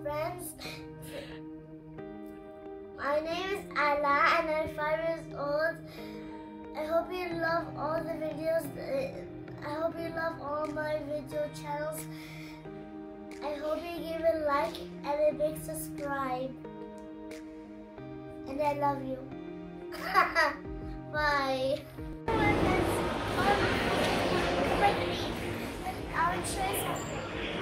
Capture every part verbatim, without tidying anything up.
friends. My name is Ala and I'm five years old. I hope you love all the videos. I hope you love all my video channels. I hope you give a like and a big subscribe. And I love you. Bye. I'll show you something.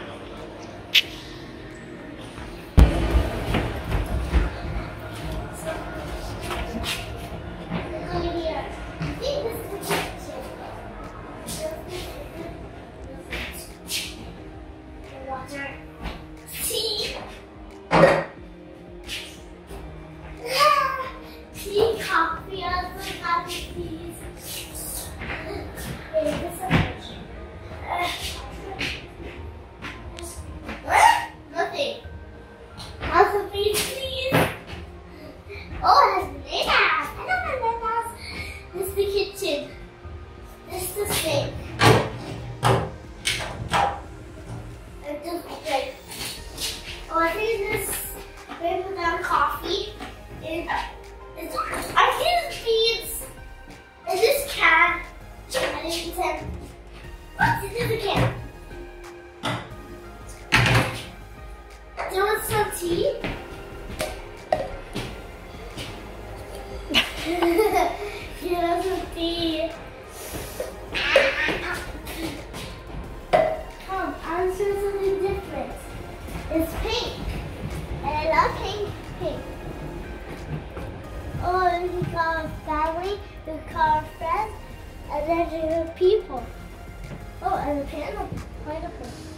Water, tea, tea, coffee, also got the teas. Wait, this is nothing. Also, please, please. Oh, it has bananas. I know bananas. This is the kitchen. This is the sink. Oh, I think this they put down coffee. It, it's, I think this beans in this can. I think it's in. What's in the can? Do you want some tea? You want some tea? Come, I'll show something different. It's pink, and I love pink, pink. Oh, we can call our family, we can call our friends, and then there are people. Oh, and the piano, pineapple.